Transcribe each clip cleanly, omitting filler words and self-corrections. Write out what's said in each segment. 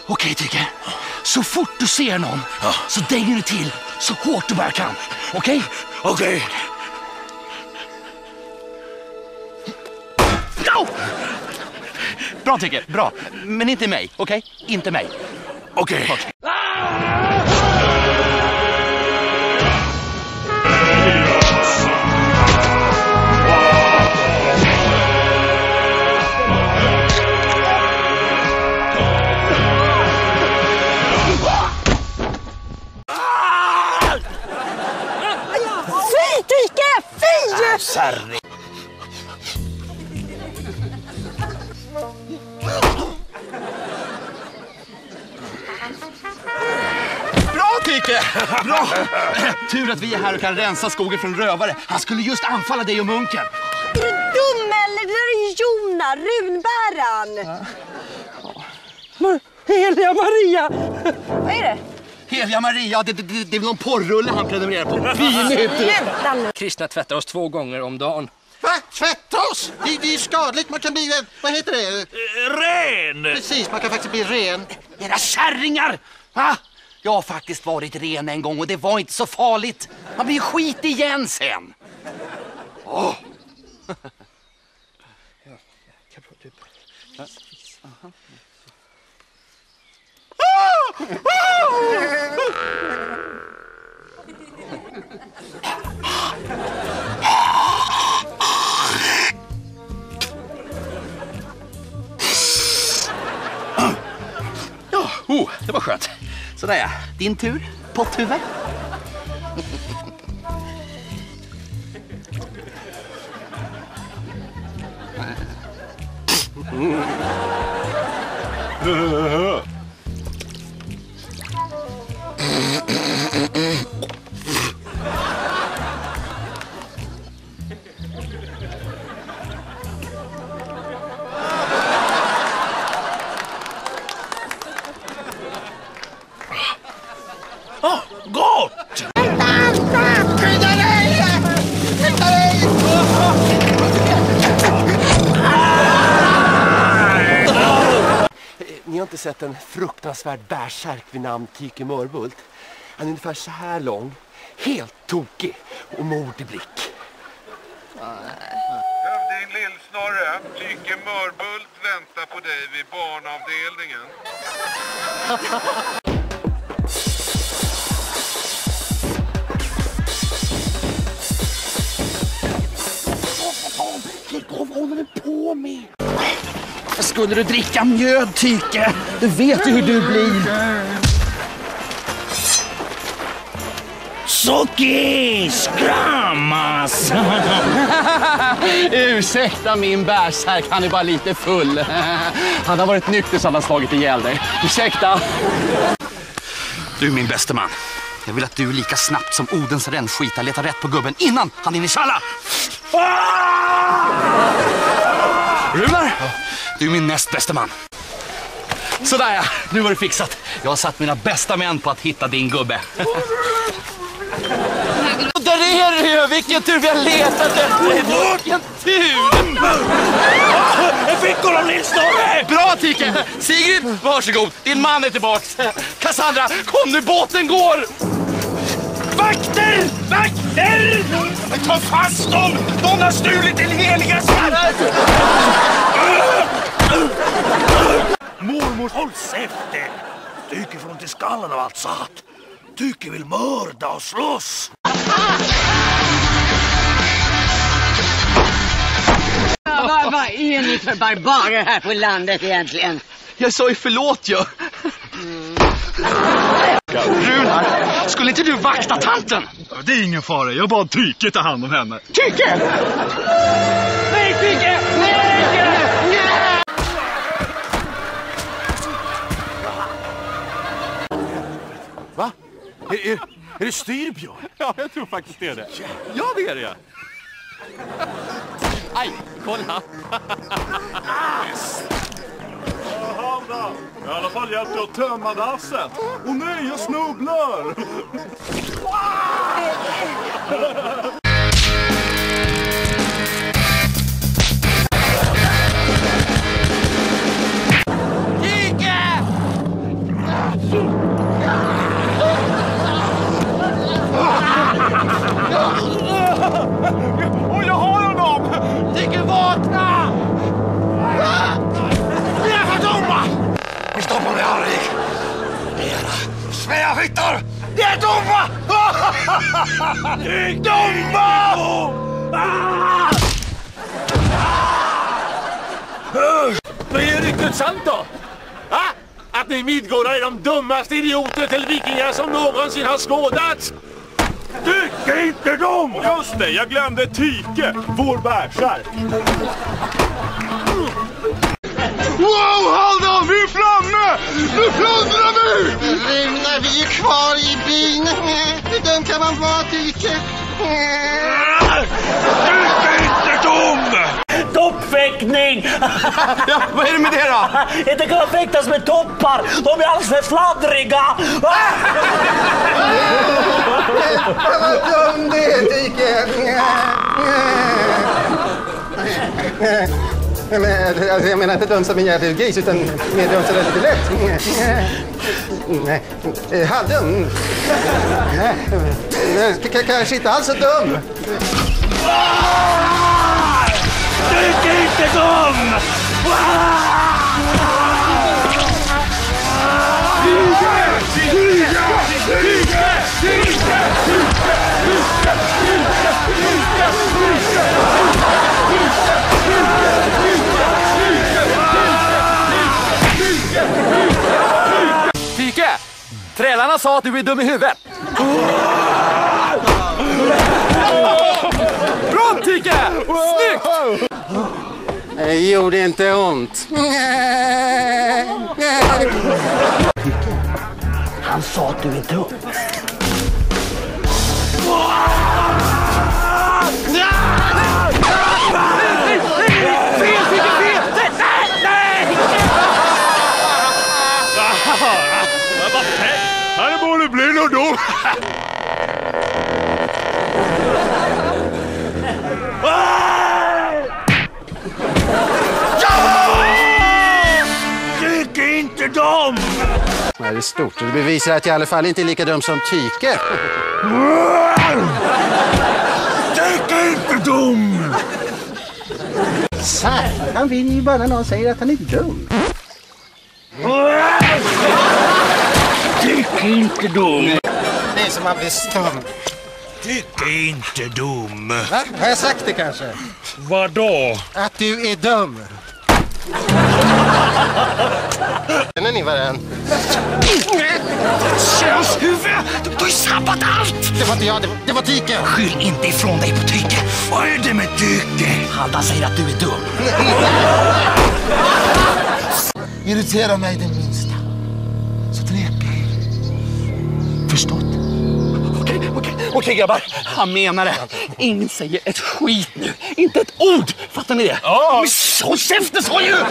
Okej, Tyke. Så fort du ser någon så dänger du till så hårt du bara kan. Okej? Okej. No! Bra, Tyke. Bra. Men inte mig. Okej? Inte mig. Okej. Fy, Tyke! Fy! Sarri. Bra, Tyke! Bra! Tur att vi är här och kan rensa skogen från rövare. Han skulle just anfalla dig och munken. Är du dum eller? Det där är Jona, runbäran. Heliga Maria! Vad är det? Heliga Maria, det är väl någon porrulle han prenumererar på. Sluta nu. Kristna tvättar oss 2 gånger om dagen. Va? Tvätta oss? Det är skadligt. Man kan bli, vad heter det? Ren! Precis, man kan faktiskt bli ren. Era kärringar! Va? Jag har faktiskt varit ren en gång och det var inte så farligt. Man blir skit igen sen. Åh! Ja, det var skönt. Sådär ja, din tur, potthuvud. Gott! Skydda dig! Skydda dig! Ni har inte sett en fruktansvärd bärsärk vid namn Tyke Mörbult. Han är ungefär så här lång, helt tokig och mordig blick. Hövding Lillsnorre, Tyke Mörbult väntar på dig vid barnavdelningen. Vad håller du på med? Skulle du dricka mjöd, Tyke? Du vet ju hur du blir. Sokis! Kramas! Ursäkta min bärsärk, han är bara lite full. Han har varit nykter så han har slagit ihjäl dig. Ursäkta. Du är min bäste man. Jag vill att du lika snabbt som Odens rännskita letar rätt på gubben innan han hinner tjalla. Runar, du är min näst bästa man. Sådär ja, nu var det fixat. Jag har satt mina bästa män på att hitta din gubbe. Där är det ju! Vilken tur vi har letat efter! Vilken tur! Jag fick honom, Lillsnorre! Bra, Tyke! Sigrid, varsågod. Din man är tillbaks. Cassandra, kom nu, båten går! Vakter! Vakter! Ta fast dem! De har stulit den heliga skallen! Mormor, håll efter! Tyke får ont i skallen av allt satt. Tyke vill mörda och slåss. Vad är ni för barbarer här på landet egentligen? Jag sa ju förlåt ju. Runar, skulle inte du vakta tanten? Det är ingen fara, jag bad Tyke ta hand om henne. Tyke! Nej, Tyke! Nej! Va? Är det styrbjörn? Ja, jag tror faktiskt det är det. Ja, det är det. Aj, kolla. Jaha, bra. Jag har i alla fall hjälpt dig att tömma dasset. Och nej, jag snubblar! de blir arg. Era svärskyttar, det är dumma! Dumma! Vad är riktigt sant då? Att ni midgårdar är de dummaste idioter till vikingar som någonsin har skådats? Tyke är inte dum! Just det, jag glömde Tyke, vår bärsärk. Wow, Haldan, vi är framme! Nu plundrar vi! Runa, vi är kvar i byn. Hur dum kan man vara, Tyke? Tyke är inte dum! Toppfäktning! Ja, vad är det med det då? Inte kan fäktas med toppar. De är alldeles för fladdriga. Vad dum det är, Tyke. Alltså, jag menar inte dum som en jävla gris, utan mer dum så det är lite lätt. Nej, halvdum. Kanske inte alls så dum. Tyke är inte dum! Tyke! Trälarna sa att du är dum i huvudet. Bra, Tyke! Snyggt! Det gjorde inte ont. Han sa att du är dum. Här borde bli något då. Tyke är inte dum! Det är stort. Det bevisar att jag i alla fall inte är lika dum som Tyke. Tyke är inte dum! Han vill ju bara när någon säger att han är dum. Tyke är inte dum! Det är som att bli stum. Tyke är inte dum! Va? Har jag sagt det kanske? Vadå? Att du är dum. Känner ni varann? Könshuvud! Du har ju sabbat allt! Det var inte jag, det var Tyke. Skyll inte ifrån dig på Tyke. Vad är det med Tyke? Haldan säger att du är dum. Irriterar mig den minsta. Så dräper jag. Förstått? Okej, grabbar. Han menar det. Ingen säger ett skit nu. Inte ett ord. Fattar ni det? Ja. Håll käften, så ju!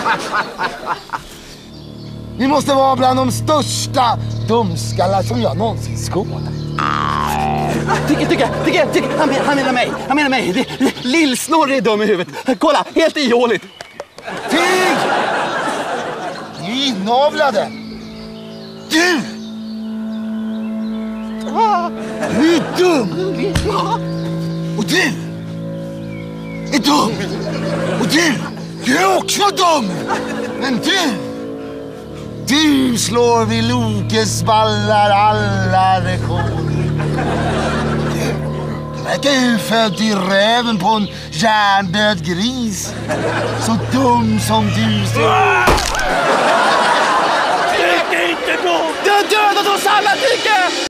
Ni måste vara bland de största dumskallar som jag någonsin skådat. Tycke. Han menar mig. Lill-Snorre är dum i huvudet. Kolla, helt ihåligt. Tig! Ni är inavlade. Du! Du är dum! Och du är dum! Och du är också dum! Men du slår vid Lokes ballar alla rekorder. Du verkar ju född i räven på en hjärndöd gris. Så dum som du ser. Tyke är inte dum! Du har dödat oss alla, Tyke!